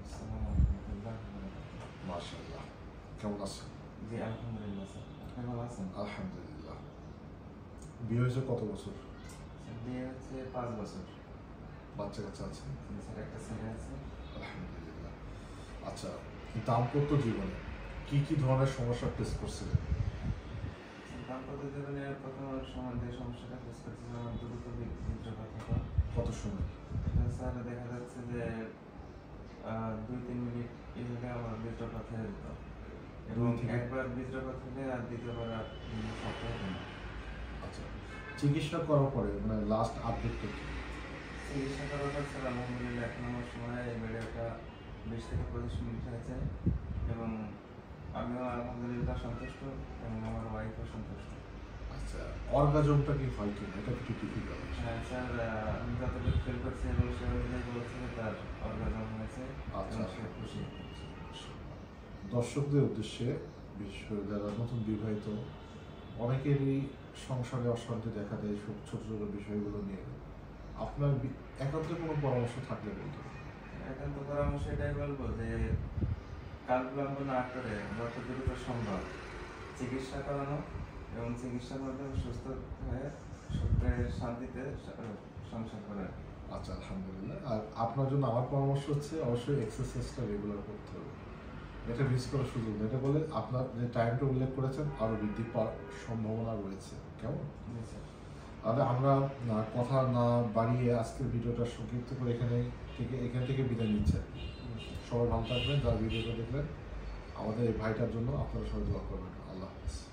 আসসালামু আলাইকুম রাহমাতুল্লাহি। মাশাআল্লাহ, কেমন আছেন? জি আলহামদুলিল্লাহ স্যার, আপনি ভালো আছেন? আলহামদুলিল্লাহ। বিয়ে হয়েছে কত বছর? স্যার বিয়ে হচ্ছে 5 বছর। বাচ্চা কাচ্চা আছে? জি স্যার, একটা ছেলে আছে। আলহামদুলিল্লাহ। আচ্ছা, দাম্পত্য জীবনে কি কি ধরনের সমস্যা ফেস করছিলেন? দাম্পত্য জীবনে প্রথম সময় যে সমস্যাটা ফেস করছি আমার দ্রুত বিদ্রোহ থাকা। কত সময়? এটা স্যার দেখা যাচ্ছে যে 2-3 মিনিট এইভাবে আমার বিদ্রোহ থেকে যেত এবং 2 থেকে? একবার বিদ্রোহ থেকে আর দ্বিতীয়বার আর সপ্তাহে হতো না। আচ্ছা, চিকিৎসা করার পরে মানে লাস্ট আপডেটটা কি? চিকিৎসা করার পর স্যার আলহামদুলিল্লাহ এখন আমার সময় এই ভিডিওটা 20 থেকে 25 মিনিট হয়েছে এবং আমিও আলহামদুলিল্লাহ সন্তুষ্ট এবং আমার ওয়াইফও সন্তুষ্ট। আচ্ছা, অর্গাজমটা কি হয় কিনা এটা একটু ডিফিকাল্ট। হ্যাঁ স্যার, আমি যতটুকু ফিল করছি এবং সে অনুযায়ী বলছে যে তার অর্গাজম হয়েছে আচ্ছা, এবং সে খুশি। দর্শকদের উদ্দেশ্যে, বিশেষ করে যারা নতুন বিবাহিত, অনেকেরই সংসারে অশান্তি দেখা দেয় সব ছোট ছোট বিষয়গুলো নিয়ে। আপনার একান্ত কোনো পরামর্শ থাকলে বলতে পারেন। এখন তো পরামর্শ এটাই বলবো যে কাল বিলম্ব না করে যত দ্রুত সম্ভব চিকিৎসা করানো এবং চিকিৎসার মাধ্যমে সুস্থ হয়ে শান্তিতে সংসার করা। আচ্ছা, আলহামদুলিল্লাহ। আর আপনার জন্য আমার পরামর্শ হচ্ছে অবশ্যই এক্সারসাইজটা রেগুলার করতে হবে। এটা মিস করার সুযোগ নেই। এটা বলে আপনার যে টাইমটা উল্লেখ করেছেন আরও বৃদ্ধি পাওয়ার সম্ভাবনা রয়েছে। কেমন? জি স্যার। তাহলে আমরা কথা না বাড়িয়ে আজকের ভিডিওটা সংক্ষিপ্ত করে এখান থেকে বিদায় নিচ্ছি। সবাই ভালো থাকবেন। যারা ভিডিওটা দেখলেন, আমাদের এই ভাইটার জন্য আপনারা সবাই দোয়া করবেন। আল্লাহ হাফেজ।